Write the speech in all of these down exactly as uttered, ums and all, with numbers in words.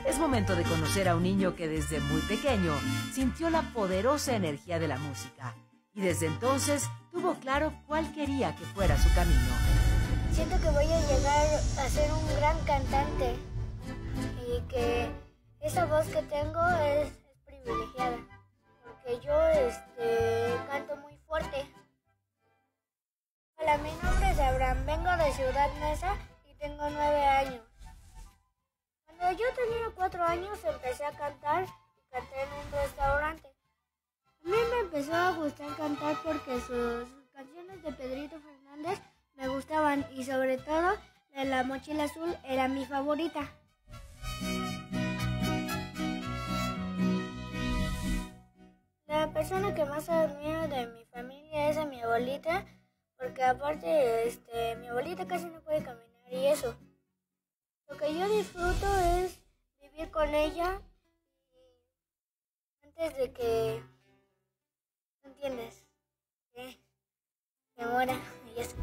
Es momento de conocer a un niño que desde muy pequeño sintió la poderosa energía de la música y desde entonces tuvo claro cuál quería que fuera su camino. Siento que voy a llegar a ser un gran cantante y que esa voz que tengo es, es privilegiada, porque yo este, canto muy fuerte. Hola, mi nombre es Abraham, vengo de Ciudad Neza y tengo nueve años. Cuando yo tenía cuatro años empecé a cantar y canté en un restaurante. A mí me empezó a gustar cantar porque sus, sus canciones de Pedrito Fernández me gustaban y sobre todo la de La Mochila Azul era mi favorita. La persona que más admiro de mi familia es a mi abuelita, porque aparte este, mi abuelita casi no puede caminar y eso. Lo que yo disfruto es vivir con ella y antes de que, ¿no entiendes? Que me muera y eso.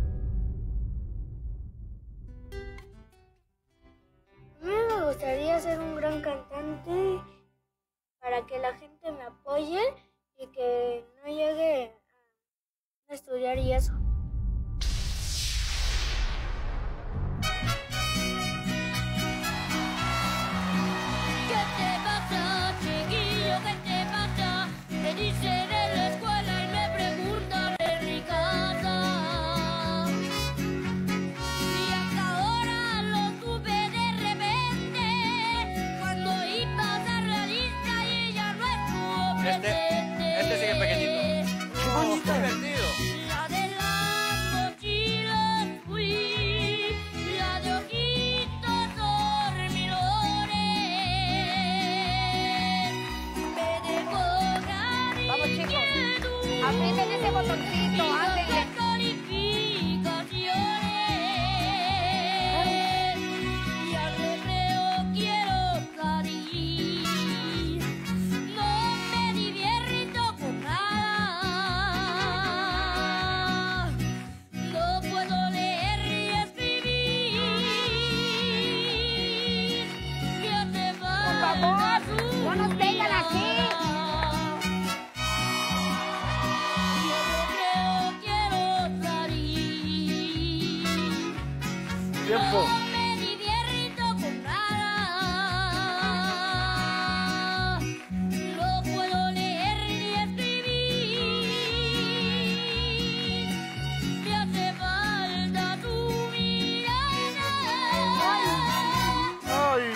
A mí me gustaría ser un gran cantante para que la gente me apoye y que no llegue a estudiar y eso. ¿Qué te pasa, chiquillo? ¿Qué te pasa? Me dicen en la escuela y me preguntan en mi casa. Y hasta ahora lo tuve de repente, cuando iba a pasar la lista y ella no estuvo presente. Este, este sigue pequeñito. ¡Qué bonito! ¡Divertido! La de las mochilas fui, la de ojitos dormilones, me dejó gran Vamos, chicos. inquietud Aprieten ese botoncito, y no ándale. de calificaciones. Y al recreo quiero salir, no me divierto con nada, no puedo leer ni escribir, me hace Por favor, no nos vengan así. Yo no creo, quiero salir. Tiempo. No me divierto con nada. No puedo leer ni escribir. Me hace falta tu mirada. ¡Ay!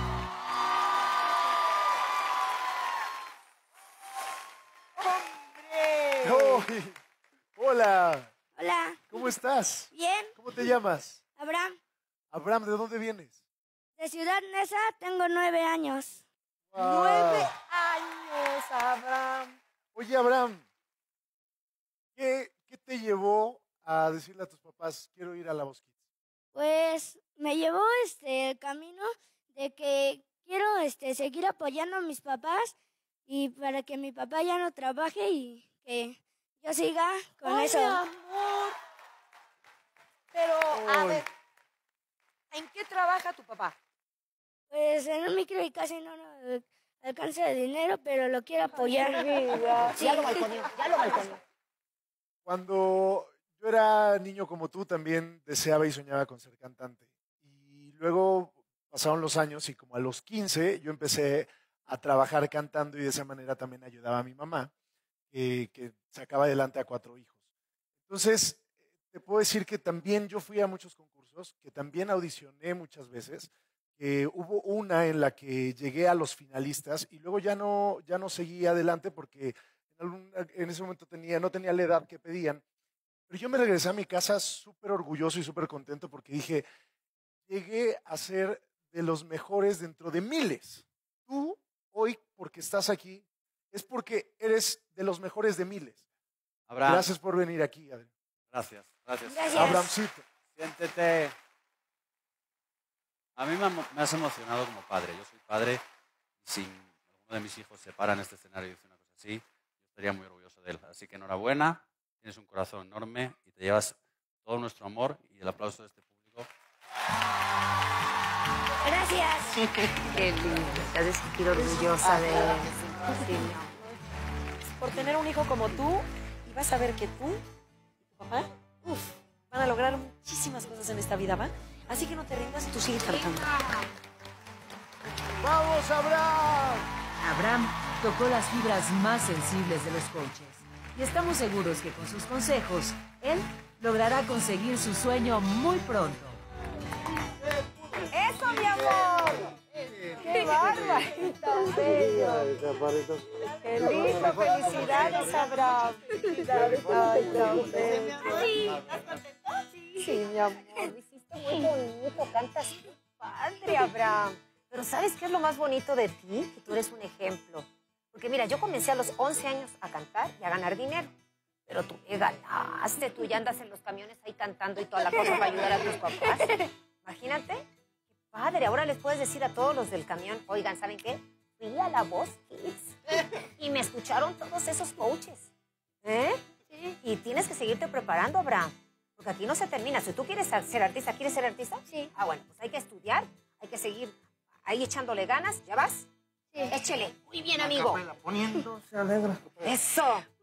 ¡Ay! Hola, Hola, ¿cómo estás? bien, ¿Cómo te llamas? Abraham. Abraham, ¿de dónde vienes? De Ciudad Neza tengo nueve años. Wow. Nueve años, Abraham. Oye, Abraham, ¿qué, qué te llevó a decirle a tus papás, quiero ir a la Voz Kids? Pues me llevó este el camino de que quiero este seguir apoyando a mis papás y para que mi papá ya no trabaje y que yo siga con Ay, eso. mi amor. Pero, a Ay. ver, ¿en qué trabaja tu papá? Pues en un micro y casi no nos alcanza de dinero, pero lo quiero apoyar. Sí. Ya lo balconeó, ya lo balconeó. Cuando yo era niño como tú, también deseaba y soñaba con ser cantante. Y luego pasaron los años y como a los quince yo empecé a trabajar cantando y de esa manera también ayudaba a mi mamá, eh, que sacaba adelante a cuatro hijos. Entonces, te puedo decir que también yo fui a muchos concursos, que también audicioné muchas veces, que hubo una en la que llegué a los finalistas y luego ya no, ya no seguí adelante porque en, algún- en ese momento tenía, no tenía la edad que pedían. Pero yo me regresé a mi casa súper orgulloso y súper contento porque dije, llegué a ser de los mejores dentro de miles. Tú, hoy, porque estás aquí, es porque eres de los mejores de miles. Abraham, Gracias por venir aquí, Adrián. gracias, gracias. Gracias. Abrahamcito. Siéntete. A mí me, emo- me has emocionado como padre. Yo soy padre y si alguno de mis hijos se para en este escenario y dice una cosa así, yo estaría muy orgulloso de él. Así que enhorabuena, tienes un corazón enorme y te llevas todo nuestro amor y el aplauso de este público. Gracias. Qué lindo. Te has de sentir orgullosa de él. Sí, mi amor. Por tener un hijo como tú, y vas a ver que tú y tu papá, uf, van a lograr muchísimas cosas en esta vida, ¿va? Así que no te rindas y tú sigues cantando. ¡Vamos, Abraham! Abraham tocó las fibras más sensibles de los coaches. Y estamos seguros que con sus consejos, él logrará conseguir su sueño muy pronto. ¡Eso, mi amor! ¡Qué bárbaro! ¡Tan bello! ¡Qué lindo! ¡Felicidades, Abraham! ¡Ay, tan bello! Sí, mi amor. Lo hiciste muy bonito. Cantas padre, Abraham. Pero ¿sabes qué es lo más bonito de ti? Que tú eres un ejemplo. Porque mira, yo comencé a los once años a cantar y a ganar dinero. Pero tú me ganaste. Tú ya andas en los camiones ahí cantando y toda la cosa para ayudar a tus papás. Imagínate. Padre, ahora les puedes decir a todos los del camión, oigan, ¿saben qué? Fui a La Voz Kids y me escucharon todos esos coaches. ¿Eh? Sí. Y tienes que seguirte preparando, Abraham, porque aquí no se termina. Si tú quieres ser artista, ¿quieres ser artista? Sí. Ah, bueno, pues hay que estudiar, hay que seguir ahí echándole ganas. ¿Ya vas? Sí. Échele. Muy bien, amigo. Poniendo, se alegra. Eso.